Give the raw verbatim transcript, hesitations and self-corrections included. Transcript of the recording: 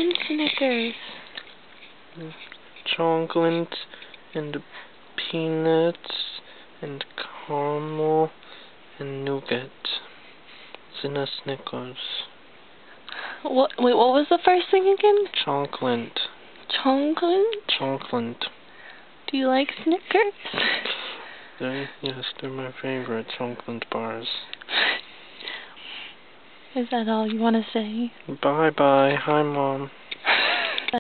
in Snickers? Chocolate and peanuts and caramel and nougat. It's in a Snickers. What? Wait, what was the first thing again? Chocolate. Chocolate? Chocolate. Do you like Snickers? They're, yes, they're my favorite chocolate bars. Is that all you want to say? Bye bye. Hi, Mom.